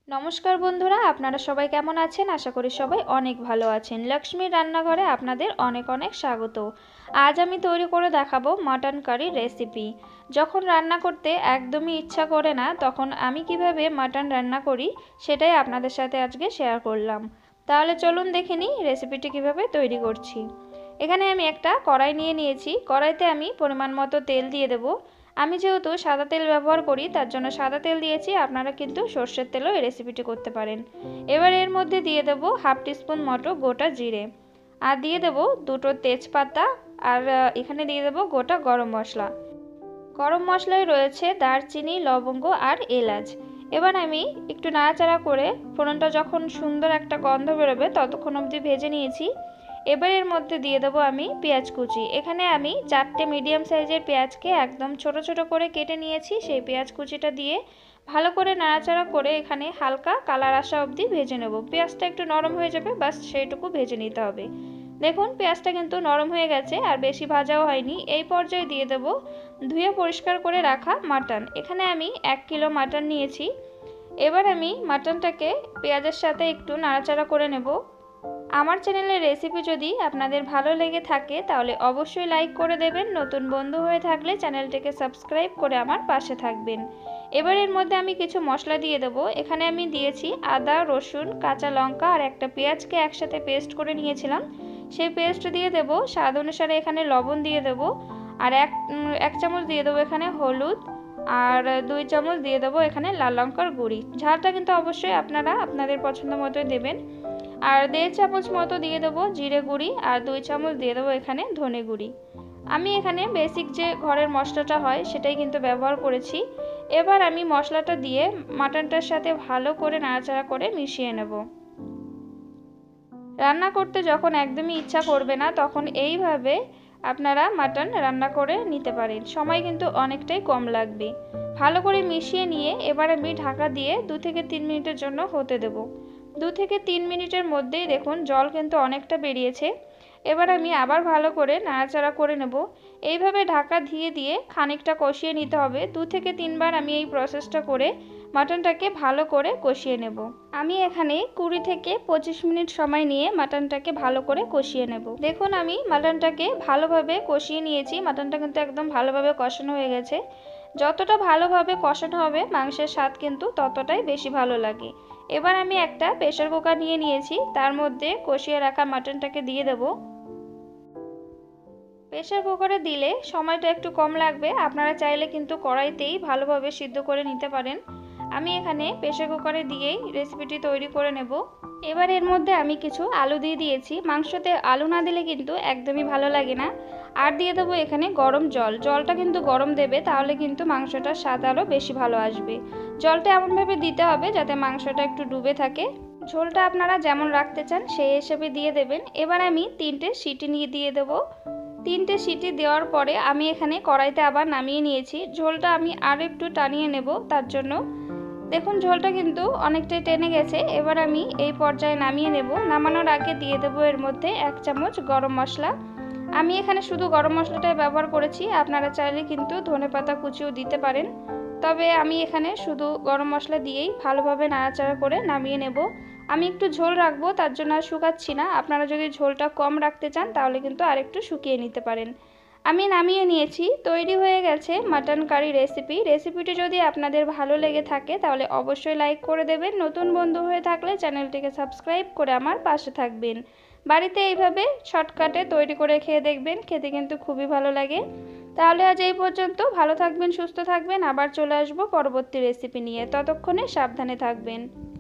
নমস্কার বন্ধুরা, আপনারা সবাই কেমন আছেন? আশা করি সবাই অনেক ভালো আছেন। লক্ষ্মীর রান্নাঘরে আপনাদের অনেক অনেক স্বাগত। আজ আমি তৈরি করে দেখাবো মাটন কারি রেসিপি। যখন রান্না করতে একদমই ইচ্ছা করে না, তখন আমি কিভাবে মাটন রান্না করি সেটাই আপনাদের সাথে আজকে শেয়ার করলাম। তাহলে চলুন দেখে নিই রেসিপিটি কিভাবে তৈরি করছি। এখানে আমি একটা কড়াই নিয়ে নিয়েছি। কড়াইতে আমি পরিমাণ মতো তেল দিয়ে দেবো। আমি যেহেতু সাদা তেল ব্যবহার করি তার জন্য সাদা তেল দিয়েছি, আপনারা কিন্তু সর্ষের তেলও এই রেসিপিটি করতে পারেন। এবার এর মধ্যে দিয়ে দেব হাফ টিস্পুন মতো গোটা জিরে, আর দিয়ে দেব দুটো তেজপাতা, আর এখানে দিয়ে দেব গোটা গরম মশলা। গরম মশলায় রয়েছে দারচিনি, লবঙ্গ আর এলাচ। এবার আমি একটু নাড়াচাড়া করে ফোড়নটা যখন সুন্দর একটা গন্ধ বেরোবে ততক্ষণ অবধি ভেজে নিয়েছি। এবার এর মধ্যে দিয়ে দেবো আমি পেঁয়াজ কুচি। এখানে আমি 4টে মিডিয়াম সাইজের পেঁয়াজকে একদম ছোট ছোট করে কেটে নিয়েছি। সেই পেঁয়াজ কুচিটা দিয়ে ভালো করে নাড়াচাড়া করে এখানে হালকা কালার আসা অবধি ভেজে নেব। পেঁয়াজটা একটু নরম হয়ে যাবে, বাস সেইটুকু ভেজে নিতে হবে। দেখুন পেঁয়াজটা কিন্তু নরম হয়ে গেছে, আর বেশি ভাজাও হয়নি। এই পর্যায়ে দিয়ে দেব ধুয়ে পরিষ্কার করে রাখা মাটন। এখানে আমি 1 কিলো মাটন নিয়েছি। এবার আমি মাটনটাকে পেঁয়াজের সাথে একটু নাড়াচাড়া করে নেব। আমার চ্যানেলের রেসিপি যদি আপনাদের ভালো লেগে থাকে তাহলে অবশ্যই লাইক করে দেবেন। নতুন বন্ধু হয়ে থাকলে চ্যানেলটিকে সাবস্ক্রাইব করে আমার পাশে থাকবেন। এবার এর মধ্যে আমি কিছু মশলা দিয়ে দেবো। এখানে আমি দিয়েছি আদা, রসুন, কাঁচা লঙ্কা আর একটা পেঁয়াজকে একসাথে পেস্ট করে নিয়েছিলাম, সেই পেস্ট দিয়ে দেব। স্বাদ অনুসারে এখানে লবণ দিয়ে দেব, আর এক চামচ দিয়ে দেবো এখানে হলুদ, আর 2 চামচ দিয়ে দেবো এখানে লাল লঙ্কার গুঁড়ি। ঝালটা কিন্তু অবশ্যই আপনারা আপনাদের পছন্দ মতোই দেবেন। আর 1.5 চামচ মতো দিয়ে দেবো জিরে গুঁড়ি, আর 2 চামচ দিয়ে দেবো এখানে ধনে গুঁড়ি। আমি এখানে বেসিক যে ঘরের মশলাটা হয় সেটাই কিন্তু ব্যবহার করেছি। এবার আমি মশলাটা দিয়ে মাটনটার সাথে ভালো করে নাড়াচাড়া করে মিশিয়ে নেব। রান্না করতে যখন একদমই ইচ্ছা করবে না তখন এইভাবে আপনারা মাটন রান্না করে নিতে পারেন। সময় কিন্তু অনেকটাই কম লাগবে। ভালো করে মিশিয়ে নিয়ে এবার আমি ঢাকা দিয়ে 2 থেকে 3 মিনিটের জন্য হতে দেব। 2 থেকে 3 মিনিটের মধ্যেই দেখুন জল কিন্তু অনেকটা বেরিয়েছে। এবার আমি আবার ভালো করে নাড়াচাড়া করে নেব। এইভাবে ঢাকা দিয়ে দিয়ে খানিকটা কষিয়ে নিতে হবে। 2 থেকে 3 বার আমি এই প্রসেসটা করে মাটনটাকে ভালো করে কষিয়ে নেব। আমি এখানে 20 থেকে 25 মিনিট সময় নিয়ে মাটনটাকে ভালো করে কষিয়ে নেব। দেখুন আমি মাটনটাকে ভালোভাবে কষিয়ে নিয়েছি। মাটনটা কিন্তু একদম ভালোভাবে কষানো হয়ে গেছে। যতটা ভালোভাবে কষানো হবে মাংসের স্বাদ কিন্তু ততটাই বেশি ভালো লাগে। এবার আমি একটা প্রেসার কুকার নিয়ে নিয়েছি, তার মধ্যে কষিয়ে রাখা মাটনটাকে দিয়ে দেব। প্রেসার কুকারে দিলে সময়টা একটু কম লাগবে, আপনারা চাইলে কিন্তু কড়াইতেই ভালোভাবে সিদ্ধ করে নিতে পারেন। আমি এখানে প্রেসার কুকারে দিয়েই রেসিপিটি তৈরি করে নেব। এবার এর মধ্যে আমি কিছু আলু দিয়ে দিয়েছি। মাংসতে আলু না দিলে কিন্তু একদমই ভালো লাগে না। আর দিয়ে দেবো এখানে গরম জল। জলটা কিন্তু গরম দেবে, তাহলে কিন্তু মাংসটার স্বাদ আরও বেশি ভালো আসবে। জলটা এমনভাবে দিতে হবে যাতে মাংসটা একটু ডুবে থাকে। ঝোলটা আপনারা যেমন রাখতে চান সেই হিসেবে দিয়ে দেবেন। এবার আমি 3টে সিটি নিয়ে দিয়ে দেবো। 3টে সিটি দেওয়ার পরে আমি এখানে কড়াইতে আবার নামিয়ে নিয়েছি। ঝোলটা আমি আর একটু টানিয়ে নেব তার জন্য। দেখুন ঝোলটা কিন্তু অনেকটাই টেনে গেছে। এবার আমি এই পর্যায়ে নামিয়ে নেব। নামানোর আগে দিয়ে দেবো এর মধ্যে 1 চামচ গরম মশলা। আমি এখানে শুধু গরম মশলাটাই ব্যবহার করেছি, আপনারা চাইলে কিন্তু ধনেপাতা কুচিও দিতে পারেন। তবে আমি এখানে শুধু গরম মশলা দিয়েই ভালোভাবে নাড়াচাড়া করে নামিয়ে নেব। আমি একটু ঝোল রাখবো তার জন্য আর শুকাচ্ছি না। আপনারা যদি ঝোলটা কম রাখতে চান তাহলে কিন্তু আরেকটু শুকিয়ে নিতে পারেন। আমি নামিয়ে নিয়েছি। তৈরি হয়ে গেছে মাটন কারি রেসিপি। রেসিপিটি যদি আপনাদের ভালো লেগে থাকে তাহলে অবশ্যই লাইক করে দেবেন। নতুন বন্ধু হয়ে থাকলে চ্যানেলটিকে সাবস্ক্রাইব করে আমার পাশে থাকবেন। বাড়িতে এইভাবে শর্টকাটে তৈরি করে খেয়ে দেখবেন, খেতে কিন্তু খুবই ভালো লাগে। তাহলে আজ এই পর্যন্ত। ভালো থাকবেন, সুস্থ থাকবেন। আবার চলে আসবো পরবর্তী রেসিপি নিয়ে। ততক্ষণে সাবধানে থাকবেন।